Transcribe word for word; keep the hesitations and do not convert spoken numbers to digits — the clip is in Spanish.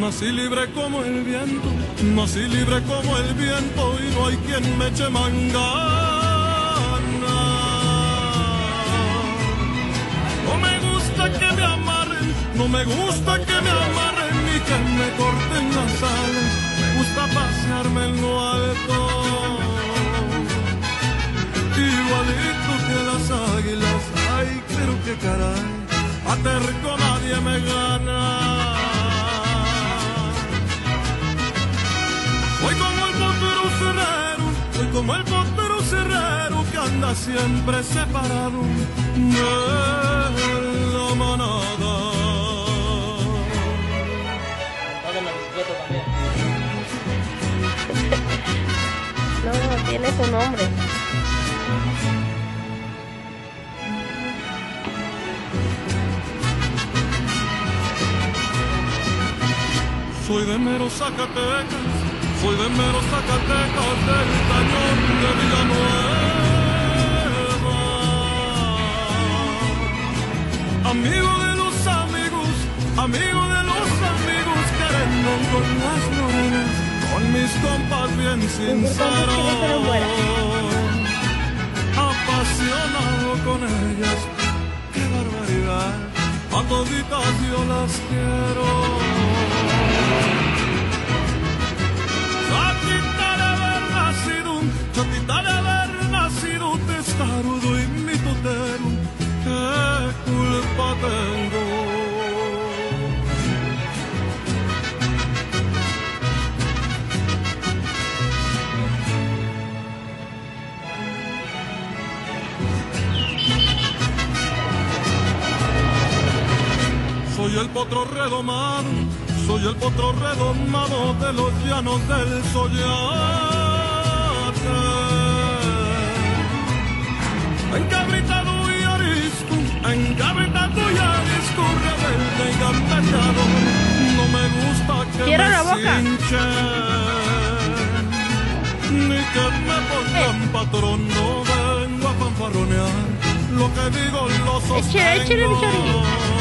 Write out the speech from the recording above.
Nací libre como el viento, nací libre como el viento y no hay quien me eche mangana. No me gusta que me amarren, no me gusta que me amarren ni que me corten las alas. Me gusta pasearme en lo alto, igualito que las águilas. Ay, pero qué caray, a terco nadie me gana. Soy como el potro cerrero, soy como el potro cerrero que anda siempre separado de la manada. Págame la bicicleta también. No, no, tiene su nombre. Soy de mero Zacatecas, soy de mero Zacatecas, del cañón de Villanueva. Amigo de los amigos, amigo de los amigos, querendón con las morenas, con mis compas bien sinceros, apasionado con ellas, qué barbaridad, a toditas yo las quiero. Chatita de haber nacido, chatita de haber nacido testarudo y mitotero, ¿qué culpa tengo? Soy el potro redomado, soy el potro redomado de los llanos del Soyate. Encabritado y arisco, encabritado y arisco, rebelde y gambetado. No me gusta que Cierra me la boca. cinchen, ni que me pongan patrón. No vengo a fanfarronear, lo que digo lo sostengo. Échale, échale, mi chorrillo.